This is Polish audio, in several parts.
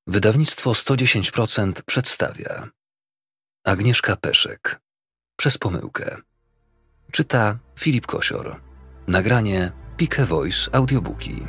Wydawnictwo 110% przedstawia Agnieszka Peszek. Przez pomyłkę. Czyta Filip Kosior. Nagranie Pike Voice Audiobooki.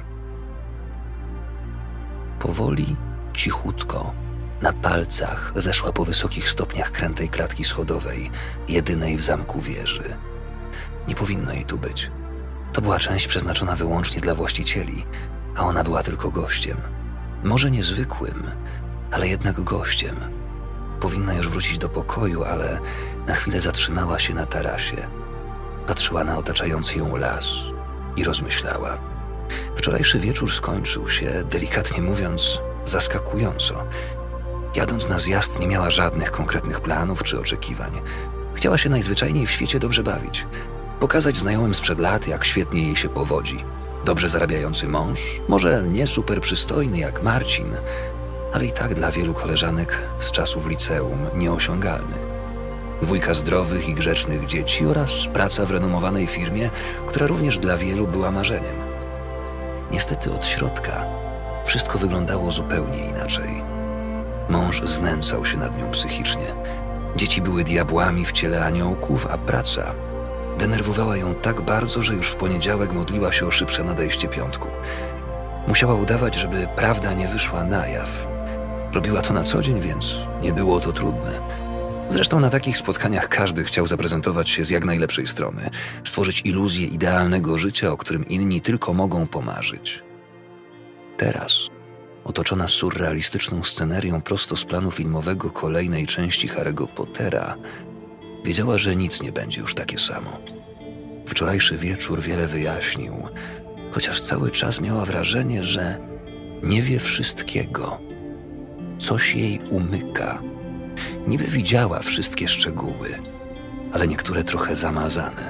Powoli, cichutko, na palcach zeszła po wysokich stopniach krętej klatki schodowej, jedynej w zamku wieży. Nie powinno jej tu być. To była część przeznaczona wyłącznie dla właścicieli, a ona była tylko gościem. Może niezwykłym, ale jednak gościem. Powinna już wrócić do pokoju, ale na chwilę zatrzymała się na tarasie. Patrzyła na otaczający ją las i rozmyślała. Wczorajszy wieczór skończył się, delikatnie mówiąc, zaskakująco. Jadąc na zjazd nie miała żadnych konkretnych planów czy oczekiwań. Chciała się najzwyczajniej w świecie dobrze bawić. Pokazać znajomym sprzed lat, jak świetnie jej się powodzi. Dobrze zarabiający mąż, może nie super przystojny jak Marcin, ale i tak dla wielu koleżanek z czasów liceum nieosiągalny. Dwójka zdrowych i grzecznych dzieci oraz praca w renomowanej firmie, która również dla wielu była marzeniem. Niestety od środka wszystko wyglądało zupełnie inaczej. Mąż znęcał się nad nią psychicznie. Dzieci były diabłami w ciele aniołków, a praca denerwowała ją tak bardzo, że już w poniedziałek modliła się o szybsze nadejście piątku. Musiała udawać, żeby prawda nie wyszła na jaw. Robiła to na co dzień, więc nie było to trudne. Zresztą na takich spotkaniach każdy chciał zaprezentować się z jak najlepszej strony, stworzyć iluzję idealnego życia, o którym inni tylko mogą pomarzyć. Teraz, otoczona surrealistyczną scenerią prosto z planu filmowego kolejnej części Harry'ego Pottera, wiedziała, że nic nie będzie już takie samo. Wczorajszy wieczór wiele wyjaśnił, chociaż cały czas miała wrażenie, że nie wie wszystkiego. Coś jej umyka. Niby widziała wszystkie szczegóły, ale niektóre trochę zamazane.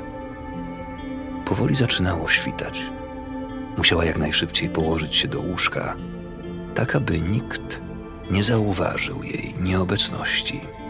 Powoli zaczynało świtać. Musiała jak najszybciej położyć się do łóżka, tak aby nikt nie zauważył jej nieobecności.